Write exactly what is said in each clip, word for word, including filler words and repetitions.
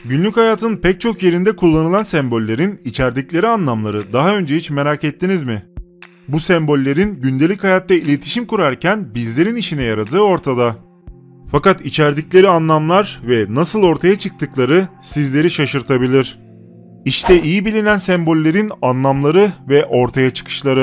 Günlük hayatın pek çok yerinde kullanılan sembollerin içerdikleri anlamları daha önce hiç merak ettiniz mi? Bu sembollerin gündelik hayatta iletişim kurarken bizlerin işine yaradığı ortada. Fakat içerdikleri anlamlar ve nasıl ortaya çıktıkları sizleri şaşırtabilir. İşte iyi bilinen sembollerin anlamları ve ortaya çıkışları.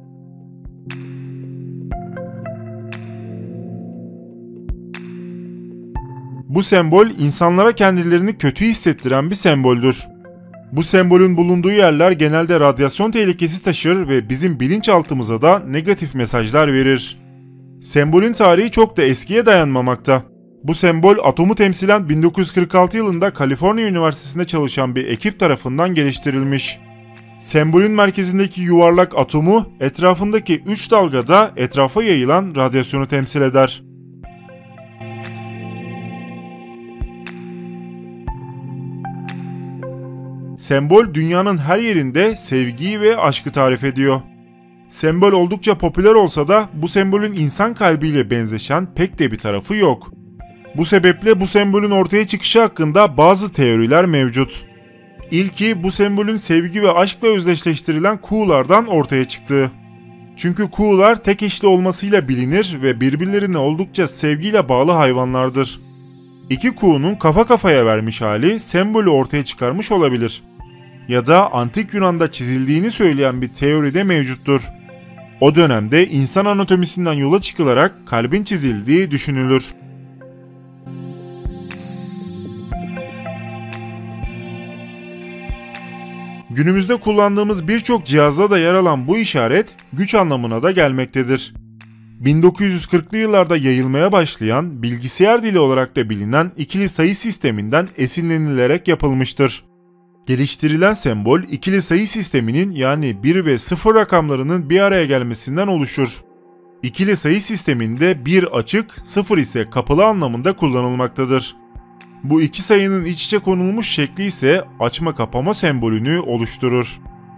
Bu sembol insanlara kendilerini kötü hissettiren bir semboldür. Bu sembolün bulunduğu yerler genelde radyasyon tehlikesi taşır ve bizim bilinçaltımıza da negatif mesajlar verir. Sembolün tarihi çok da eskiye dayanmamakta. Bu sembol atomu temsilen bin dokuz yüz kırk altı yılında Kaliforniya Üniversitesi'nde çalışan bir ekip tarafından geliştirilmiş. Sembolün merkezindeki yuvarlak atomu etrafındaki üç dalgada etrafa yayılan radyasyonu temsil eder. Sembol dünyanın her yerinde sevgiyi ve aşkı tarif ediyor. Sembol oldukça popüler olsa da bu sembolün insan kalbiyle benzeşen pek de bir tarafı yok. Bu sebeple bu sembolün ortaya çıkışı hakkında bazı teoriler mevcut. İlki bu sembolün sevgi ve aşkla özdeşleştirilen kuğulardan ortaya çıktığı. Çünkü kuğular tek eşli olmasıyla bilinir ve birbirlerine oldukça sevgiyle bağlı hayvanlardır. İki kuğunun kafa kafaya vermiş hali sembolü ortaya çıkarmış olabilir. Ya da antik Yunan'da çizildiğini söyleyen bir teori de mevcuttur. O dönemde insan anatomisinden yola çıkılarak kalbin çizildiği düşünülür. Günümüzde kullandığımız birçok cihazda da yer alan bu işaret güç anlamına da gelmektedir. bin dokuz yüz kırklı yıllarda yayılmaya başlayan bilgisayar dili olarak da bilinen ikili sayı sisteminden esinlenilerek yapılmıştır. Geliştirilen sembol ikili sayı sisteminin yani bir ve sıfır rakamlarının bir araya gelmesinden oluşur. İkili sayı sisteminde bir açık, sıfır ise kapalı anlamında kullanılmaktadır. Bu iki sayının iç içe konulmuş şekli ise açma kapama sembolünü oluşturur.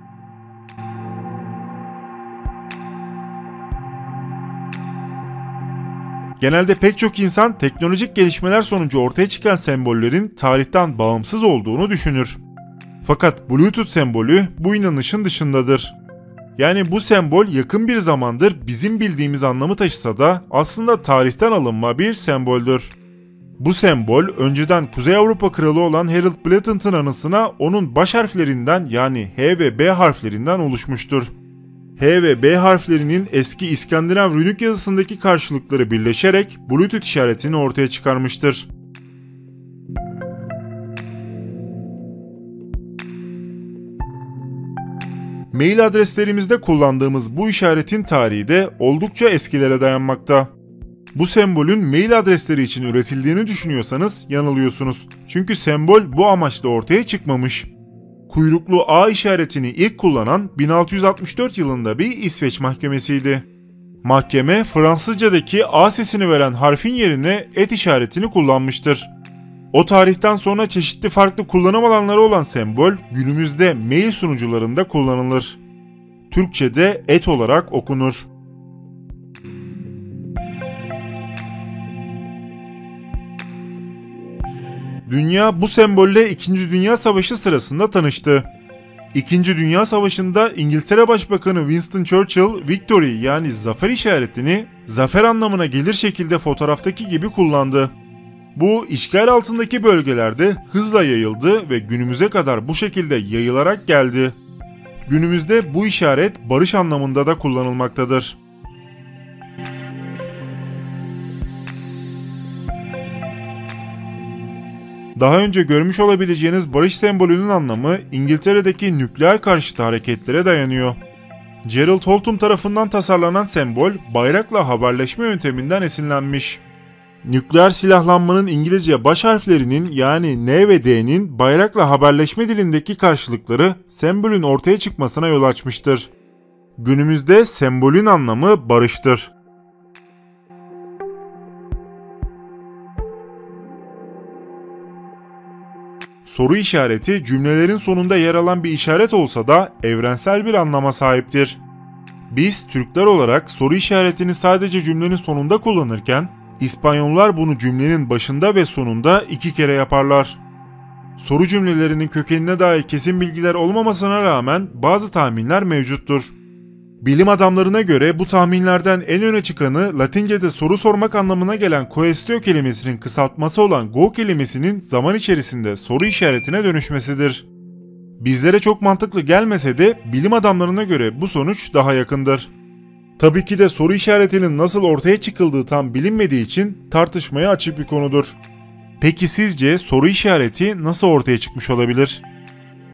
Genelde pek çok insan teknolojik gelişmeler sonucu ortaya çıkan sembollerin tarihten bağımsız olduğunu düşünür. Fakat Bluetooth sembolü bu inanışın dışındadır. Yani bu sembol yakın bir zamandır bizim bildiğimiz anlamı taşısa da aslında tarihten alınma bir semboldür. Bu sembol önceden Kuzey Avrupa kralı olan Harold Blatant'ın anısına onun baş harflerinden yani H ve B harflerinden oluşmuştur. H ve B harflerinin eski İskandinav runik yazısındaki karşılıkları birleşerek Bluetooth işaretini ortaya çıkarmıştır. Mail adreslerimizde kullandığımız bu işaretin tarihi de oldukça eskilere dayanmakta. Bu sembolün mail adresleri için üretildiğini düşünüyorsanız yanılıyorsunuz. Çünkü sembol bu amaçla ortaya çıkmamış. Kuyruklu A işaretini ilk kullanan bin altı yüz altmış dört yılında bir İsveç mahkemesiydi. Mahkeme Fransızcadaki A sesini veren harfin yerine et işaretini kullanmıştır. O tarihten sonra çeşitli farklı kullanım alanları olan sembol günümüzde mail sunucularında kullanılır. Türkçe'de et olarak okunur. Dünya bu sembolle İkinci Dünya Savaşı sırasında tanıştı. İkinci Dünya Savaşı'nda İngiltere Başbakanı Winston Churchill, Victory yani zafer işaretini zafer anlamına gelir şekilde fotoğraftaki gibi kullandı. Bu işgal altındaki bölgelerde hızla yayıldı ve günümüze kadar bu şekilde yayılarak geldi. Günümüzde bu işaret barış anlamında da kullanılmaktadır. Daha önce görmüş olabileceğiniz barış sembolünün anlamı İngiltere'deki nükleer karşıtı hareketlere dayanıyor. Gerald Holtum tarafından tasarlanan sembol bayrakla haberleşme yönteminden esinlenmiş. Nükleer silahlanmanın İngilizce baş harflerinin yani N ve D'nin bayrakla haberleşme dilindeki karşılıkları sembolün ortaya çıkmasına yol açmıştır. Günümüzde sembolün anlamı barıştır. Soru işareti cümlelerin sonunda yer alan bir işaret olsa da evrensel bir anlama sahiptir. Biz Türkler olarak soru işaretini sadece cümlenin sonunda kullanırken İspanyollar bunu cümlenin başında ve sonunda iki kere yaparlar. Soru cümlelerinin kökenine dair kesin bilgiler olmamasına rağmen bazı tahminler mevcuttur. Bilim adamlarına göre bu tahminlerden en öne çıkanı Latince'de soru sormak anlamına gelen quaestio kelimesinin kısaltması olan go kelimesinin zaman içerisinde soru işaretine dönüşmesidir. Bizlere çok mantıklı gelmese de bilim adamlarına göre bu sonuç daha yakındır. Tabii ki de soru işaretinin nasıl ortaya çıkıldığı tam bilinmediği için tartışmaya açık bir konudur. Peki sizce soru işareti nasıl ortaya çıkmış olabilir?